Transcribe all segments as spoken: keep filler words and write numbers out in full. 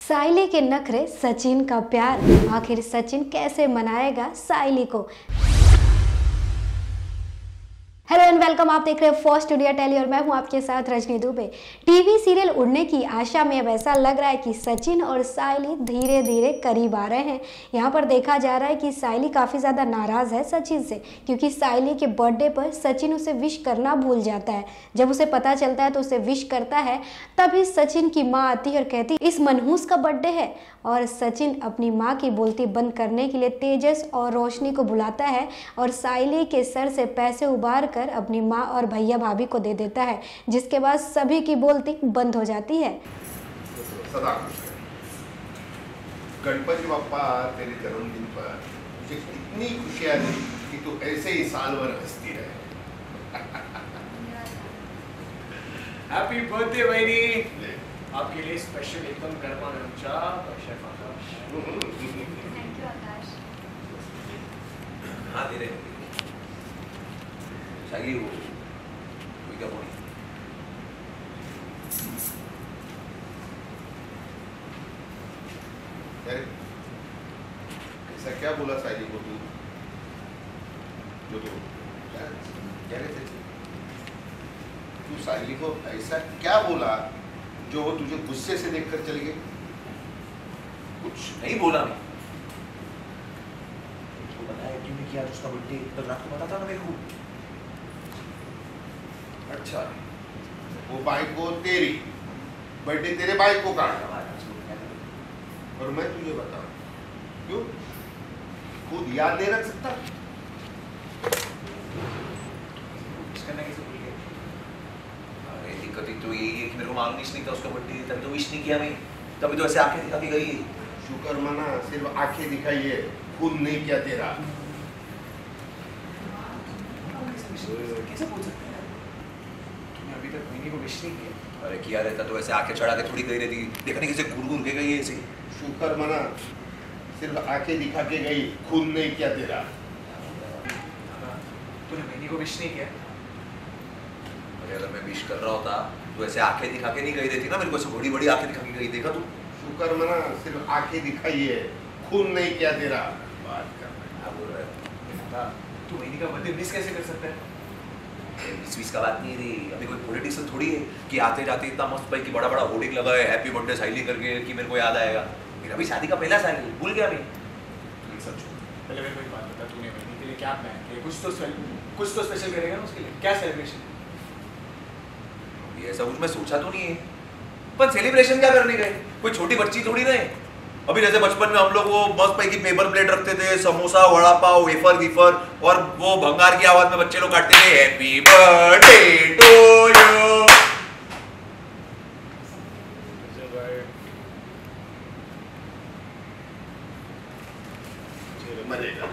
साइली के नखरे, सचिन का प्यार। आखिर सचिन कैसे मनाएगा साइली को? हेलो एंड वेलकम, आप देख रहे हैं फर्स्ट इंडिया टेली और मैं हूं आपके साथ रजनी दुबे। टीवी सीरियल उड़ने की आशा में अब ऐसा लग रहा है कि सचिन और साइली धीरे धीरे करीब आ रहे हैं। यहां पर देखा जा रहा है कि साइली काफ़ी ज़्यादा नाराज़ है सचिन से, क्योंकि साइली के बर्थडे पर सचिन उसे विश करना भूल जाता है। जब उसे पता चलता है तो उसे विश करता है, तभी सचिन की माँ आती है और कहती इस मनहूस का बर्थडे है। और सचिन अपनी माँ की बोलती बंद करने के लिए तेजस और रोशनी को बुलाता है और साइली के सर से पैसे उबार कर अपनी माँ और भैया भाभी को दे देता है, जिसके बाद सभी की बोलती बंद हो जाती है। सदा खुश है। गणपति बाप्पा तेरे जन्मदिन पर मुझे इतनी खुशियाँ दी कि तू ऐसे ही साल भर हंसती रहे। हैप्पी बर्थडे बहनी, आपके लिए स्पेशल एकदम गर्मा गर्म चाय और chef Akash. Thank you Akash. हाँ दे रहे साइली, वो कोई क्या बोली? ऐसा क्या बोला साइली को तू जो तू क्या क्या कहते थे? तू साइली को ऐसा क्या बोला जो वो तुझे गुस्से से देखकर चली गई? कुछ नहीं बोला मैं। उसको पता है क्यों नहीं किया उसका बर्थडे? कल रात को पता था ना मेरे को। अच्छा, वो बाइक को तेरी बर्थडे तेरे बाइक को काटा और मैं तुझे बताऊं क्यों? खुद याद नहीं रख सकता? दिक्कत तो यही है कि मेरे को मालूम नहीं था उसका बर्थडे, तभी तो विश नहीं किया मैं। तभी तो ऐसे आंखें दिखा के गई। शुक्र मना, सिर्फ आंखें दिखाई है, खून नहीं किया तेरा। कैसे बोल सकते हैं? तुमने अभी तक बहनी को विश नहीं किया? अरे किया रहता तो ऐसे आंखें चढ़ा के थोड़ी गई रहती। देखने कैसे घूर घूर के गई है ऐसे। शुक्र मना, सिर्फ आंखें दिखा के गई, खून नहीं किया तेरा। तूने बहनी को विश नहीं किया? अरे अगर मैं विश कर रहा होता तो ऐसे आंखें दिखा के नहीं गई रहती ना मेरे को, ऐसे बड़ी बड़ी आंखें दिखा के गई। देखा तू? शुक्र मना, सिर्फ आंखें दिखाई है, खून नहीं किया तेरा। बात कर क्या बोल रहा है? तू बहनी का बर्थडे मिस कैसे कर सकता है? मिस विस का बात नहीं रही। अभी कोई पॉलिटिशियन थोड़ी है कि आते जाते इतना मस्त भाई कि बड़ा बड़ा होर्डिंग लगा है हैप्पी बर्थडे साइली करके कि मेरे को याद आएगा। मेरा भी शादी का पहला साल है, भूल गया मैं। सब छोड़, पहले मेरे को एक बात बता, तूने बहनी के लिए क्या प्लान किया? कुछ तो कुछ तो स्पेशल करेगा ना उसके लिए? क्या सेलिब्रेशन? ये ऐसा कुछ मैं सोचा तो नहीं है, पर सेलिब्रेशन क्या करने गए? कोई छोटी बच्ची थोड़ी ना है। अभी जैसे बचपन में हम लोग वो मस्त पैकी पेपर प्लेट रखते थे, समोसा वड़ा पाव वेफर वीफर, और वो भंगार की आवाज में बच्चे लोग काटते थे हैप्पी बर्थडे टू यू। मरेगा।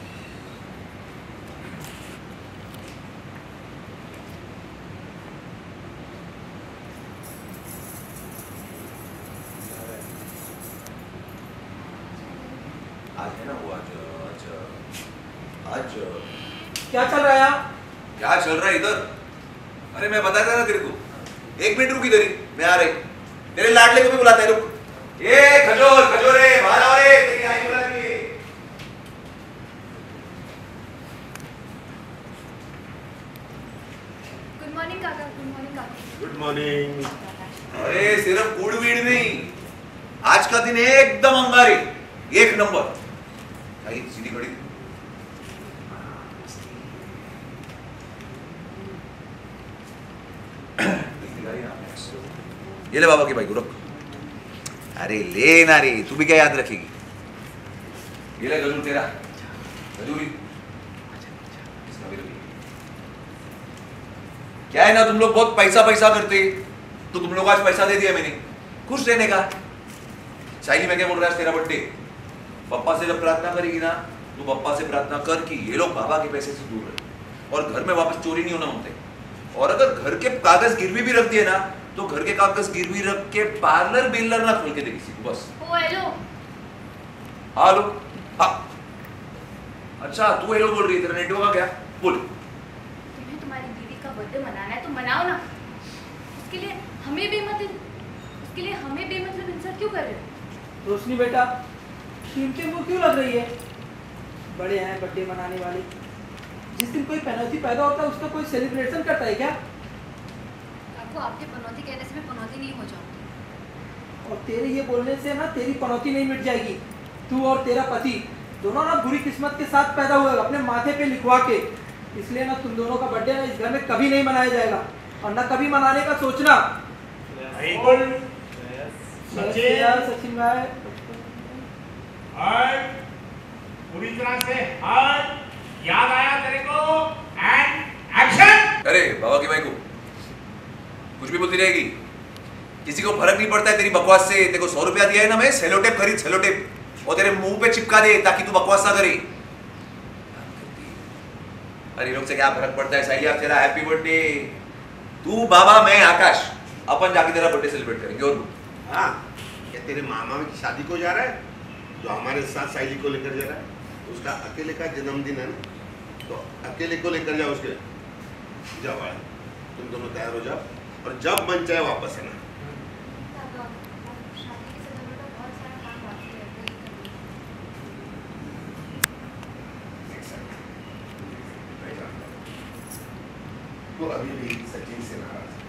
आज है ना वो आज आज आज क्या चल रहा है यहाँ? क्या चल रहा है इधर? अरे मैं बताया था ना तेरे को, एक मिनट रुक इधर ही, मैं आ रही। तेरे लाडले को भी बुलाता है, रुक। ए खजोर खजोरे बाहर आओ रे, तेरी आई बुला रही है। गुड मॉर्निंग काका। गुड मॉर्निंग काका। Good morning. अरे सिर्फ गुड़ वीड़ नहीं, आज का दिन एकदम अंगारी, एक नंबर। आई सीधी खड़ी। ये ले बाबा की बाइक रख। अरे ले ना रे, तू भी क्या याद रखेगी? ये ले गजूर तेरा, गजूरी। क्या है ना, तुम लोग बहुत पैसा पैसा करते, तो तुम लोग आज पैसा दे दिया मैंने, खुश रहने का। साइली मैं क्या बोल रहा है, तेरा बर्थडे, पप्पा से जब प्रार्थना करेगी ना तो पप्पा से प्रार्थना कर कि ये लोग बाबा के पैसे से दूर रहे और घर में वापस चोरी नहीं होना होते। और अगर घर के कागज गिरवी भी रख दिए ना तो घर के कागज गिरवी रख के पार्लर बिल्लर ना खोल के दे किसी को, बस। Oh hello. हेलो। हाँ अच्छा, तू हेलो बोल रही है, तेरा नेटवर्क आ गया, बोल। तुम्हें तुम्हारी दीदी का बर्थडे मनाना है तो मनाओ ना, उसके लिए हमें बेमतलब उसके लिए हमें बेमतलब इंसल्ट क्यों कर रहे हो? रोशनी बेटा, कीमती मुंह क्यों लग रही है? बड़े हैं बर्थडे मनाने वाले, जिस दिन कोई पनौती पैदा होता है उसका कोई सेलिब्रेशन करता है क्या? आपको आपके पनौती कहने से मैं पनौती नहीं हो जाऊंगी। और तेरे ये बोलने से ना तेरी पनौती नहीं मिट जाएगी। तू और तेरा पति दोनों ना बुरी किस्मत के साथ पैदा हुए, अपने माथे पे लिखवा के। इसलिए ना तुम दोनों का बर्थडे ना इस घर में कभी नहीं मनाया जाएगा और ना कभी मनाने का सोचना। सचिन सचिन भाई, हट, पूरी तरह से हट, याद आया तेरे को? And action. अरे बाबा की भाई को कुछ भी बोलती रहेगी, किसी को फर्क नहीं पड़ता है तेरी बकवास से। तेरे को सौ रुपया दिया है ना, मैं सेलो टेप खरीद, सेलो टेप, और तेरे मुंह पे चिपका दे ताकि तू बकवास ना करे। अरे लोग से क्या फर्क पड़ता है? साइली आज तेरा हैप्पी बर्थडे, तू बाबा मैं आकाश, अपन जाके तेरा बर्थडे सेलिब्रेट करेंगे। और हाँ, क्या तेरे मामा की शादी को जा रहा है जो हमारे साथ साइली को लेकर जा रहा है? उसका अकेले का जन्मदिन है ना, तो अकेले को लेकर जाओ उसके। जाओ भाई, तुम दोनों तैयार हो जाओ और जब मन चाहे वापस आना। शादी के समय में तो बहुत सारा काम बाकी है, वो अभी भी सचिन से नाराज है,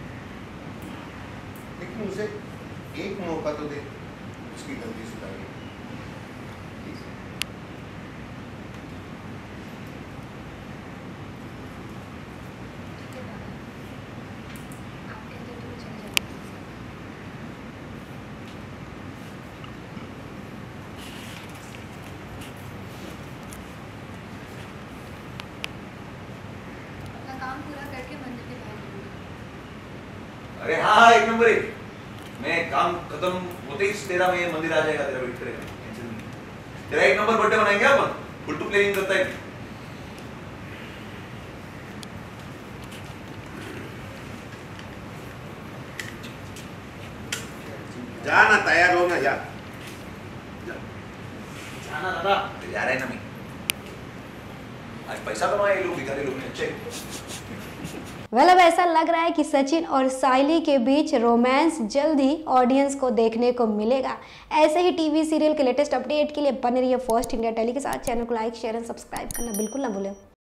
लेकिन उसे एक मौका तो दे उसकी गलती सुधारने। आप कहते हो तो मैं चली जाऊंगी। अपना काम पूरा करके मंदिर के बाहर निकलूंगी। अरे हाँ, एक नंबर एक, मैं काम खत्म होते ही तेरा मैं मंदिर आ जाएगा, तेरा वेट करेगा, टेंशन नहीं। तेरा एक नंबर बर्थडे मनाएंगे अपन, फुल टू प्लेनिंग करता है। जा ना, तैयार हो ना, जा जा। जाना दादा। अरे जा रहा है ना मैं, आज पैसा कमाया ये लोग, भिखारी लोग ने। अच्छे वेल अब ऐसा लग रहा है कि सचिन और साइली के बीच रोमांस जल्द ही ऑडियंस को देखने को मिलेगा। ऐसे ही टीवी सीरियल के लेटेस्ट अपडेट के लिए बने रहिए फर्स्ट इंडिया टेली के साथ। चैनल को लाइक शेयर एंड सब्सक्राइब करना बिल्कुल ना भूलें।